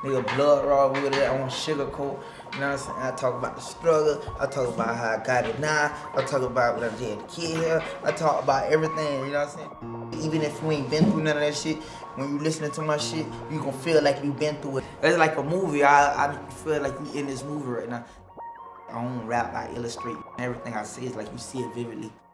Nigga, blood raw with it, I want sugarcoat. You know what I'm saying? I talk about the struggle. I talk about how I got it now. I talk about what I did as a kid here. I talk about everything, you know what I'm saying? Even if you ain't been through none of that shit, when you listening to my shit, you gonna feel like you been through it. It's like a movie. I feel like you in this movie right now. I don't rap, I illustrate. Everything I say is like you see it vividly.